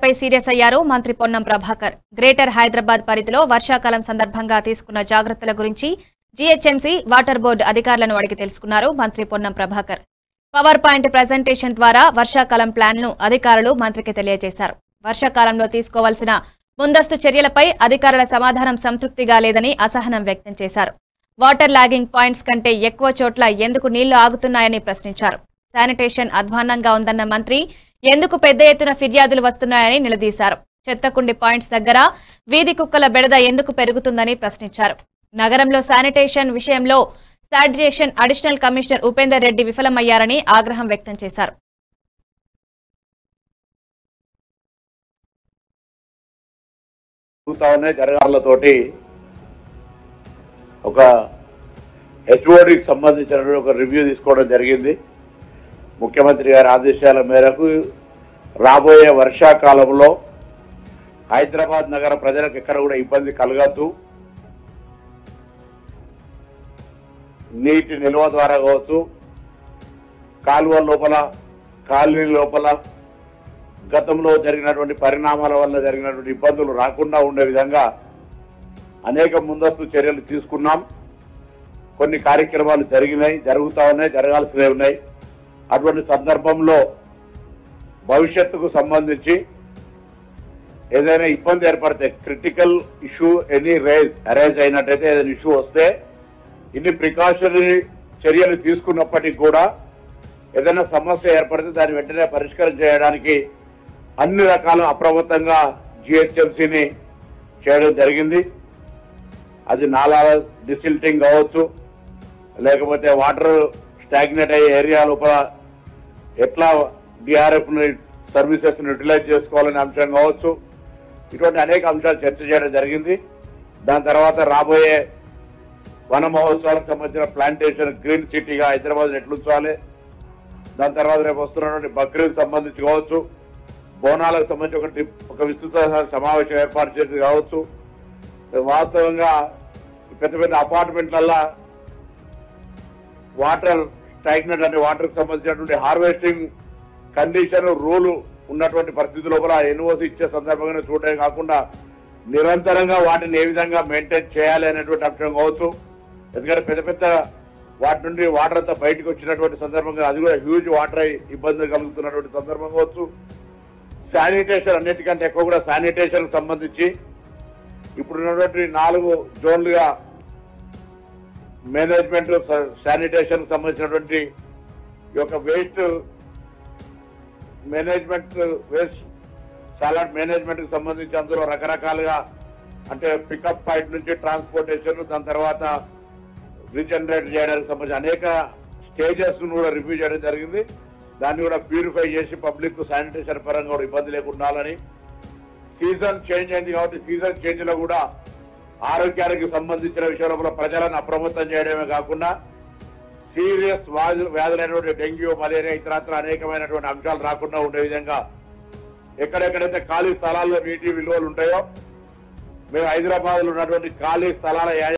విషయాలపై సీరియస్ అయ్యారు మంత్రి పొన్నం ప్రభాకర్. గ్రేటర్ హైదరాబాద్ పరిధిలో వర్షాకాలం సందర్భంగా తీసుకున్న జాగ్రత్తల గురించి జీహెచ్ఎంసీ వాటర్ బోర్డు అధికారులను అడిగి తెలుసుకున్నారు మంత్రి Ponnam Prabhakar. Power point presentation ద్వారా వర్షాకాలం ప్లాన్ను అధికారులు మంత్రికి తెలియజేశారు. వర్షాకాలంలో తీసుకోవాల్సిన ముందస్తు చర్యలపై అధికారుల సమాధానం సంతృప్తిగా లేదని అసహనం వ్యక్తం చేశారు. వాటర్ లాగింగ్ పాయింట్స్ కంటే ఎక్కువ చోట్ల ఎందుకు నీళ్లు ఆగుతున్నాయని ప్రశ్నించారు. శానిటేషన్ అధ్వాన్నంగా ఉందన్న మంత్రి ఎందుకు పెద్ద ఎత్తున ఫిర్యాదులు వస్తున్నాయని నిలదీశారు. చెత్తకుండి పాయింట్స్ దగ్గర వీధి కుక్కల బెడద ఎందుకు పెరుగుతుందని ప్రశ్నించారు. నగరంలో శానిటేషన్ విషయంలో sanitation additional commissioner Upender Reddy విఫలమయ్యారని ఆగ్రహం వ్యక్తం చేశారు. జరగాలతోటి ఒక హెచ్ఓడికి సంబంధించిన ఒక రివ్యూ తీసుకోవడం జరిగింది. ముఖ్యమంత్రి గారి ఆదేశాల మేరకు రాబోయే వర్షాకాలంలో హైదరాబాద్ నగర ప్రజలకు ఎక్కడ కూడా ఇబ్బంది కలగద్దు, నీటి నిల్వ ద్వారా కావచ్చు, కాలువ లోపల కాలనీ లోపల గతంలో జరిగినటువంటి పరిణామాల వల్ల జరిగినటువంటి ఇబ్బందులు రాకుండా ఉండే విధంగా అనేక ముందస్తు చర్యలు తీసుకున్నాం. కొన్ని కార్యక్రమాలు జరిగినాయి, జరుగుతూ ఉన్నాయి, జరగాల్సినవి ఉన్నాయి. అటువంటి సందర్భంలో భవిష్యత్తుకు సంబంధించి ఏదైనా ఇబ్బంది ఏర్పడితే క్రిటికల్ ఇష్యూ అరైజ్ అయినట్టయితే ఏదైనా ఇష్యూ వస్తే ఇన్ని ప్రికాషనరీ చర్యలు తీసుకున్నప్పటికీ కూడా ఏదైనా సమస్య ఏర్పడితే దాన్ని వెంటనే పరిష్కారం చేయడానికి అన్ని రకాల అప్రమత్తంగా జిహెచ్ఎంసీని చేయడం జరిగింది. అది నాలాల డిసిల్టింగ్ కావచ్చు, లేకపోతే వాటర్ స్టాగ్నేట్ అయ్యే ఏరియా లోపల ఎట్లా డిఆర్ఎఫ్ సర్వీసెస్ యూటిలైజ్ చేసుకోవాలనే అంశం కావచ్చు, ఇటువంటి అనేక అంశాలు చర్చ చేయడం జరిగింది. దాని తర్వాత రాబోయే వన మహోత్సవాలకు సంబంధించిన ప్లాంటేషన్ గ్రీన్ సిటీగా హైదరాబాద్ ఎట్లుంచాలి, దాని తర్వాత రేపు వస్తున్నటువంటి బక్రీద్ సంబంధించి కావచ్చు, బోనాలకు సంబంధించి ఒక విస్తృత సమావేశం ఏర్పాటు చేసి కావచ్చు. వాస్తవంగా పెద్ద పెద్ద అపార్ట్మెంట్లల్లో వాటర్ స్టాగ్నెట్ అనే వాటర్కి సంబంధించినటువంటి హార్వెస్టింగ్ కండిషన్ రూలు ఉన్నటువంటి పరిస్థితి లోపల ఎన్ఓసి ఇచ్చే సందర్భంగా చూడటమే కాకుండా నిరంతరంగా వాటిని ఏ విధంగా మెయింటైన్ చేయాలి అనేటువంటి అంశం కావచ్చు. ఎందుకంటే పెద్ద పెద్ద వాటి నుండి వాటర్ అంతా బయటకు వచ్చినటువంటి సందర్భంగా అది కూడా హ్యూజ్ వాటర్ ఇబ్బంది కలుగుతున్నటువంటి సందర్భం కావచ్చు. శానిటేషన్ అన్నిటికంటే ఎక్కువ కూడా శానిటేషన్ సంబంధించి ఇప్పుడున్నటువంటి 4 జోన్లుగా మేనేజ్మెంట్ శానిటేషన్ సంబంధించినటువంటి ఈ యొక్క వేస్ట్ సాలడ్ మేనేజ్మెంట్ కి సంబంధించి అందులో రకరకాలుగా అంటే పికప్ పాయింట్ నుంచి ట్రాన్స్పోర్టేషన్, దాని తర్వాత రీజనరేట్ చేయడానికి సంబంధించి అనేక స్టేజెస్ కూడా రివ్యూ చేయడం జరిగింది. దాన్ని కూడా ప్యూరిఫై చేసి పబ్లిక్ శానిటేషన్ పరంగా కూడా ఇబ్బంది లేకుండా ఉండాలని. సీజన్ చేంజ్ అయింది కాబట్టి సీజన్ చేంజ్ లో కూడా ఆరోగ్యానికి సంబంధించిన విషయంలో ప్రజలను అప్రమత్తం చేయడమే కాకుండా సీరియస్ వ్యాధులైనటువంటి డెంగ్యూ, మలేరియా, ఇతరత్ర అనేకమైనటువంటి అంశాలు రాకుండా ఉండే విధంగా ఎక్కడెక్కడైతే ఖాళీ స్థలాల్లో నీటి విలువలు ఉంటాయో మేము హైదరాబాద్ లో ఉన్నటువంటి ఖాళీ స్థలాల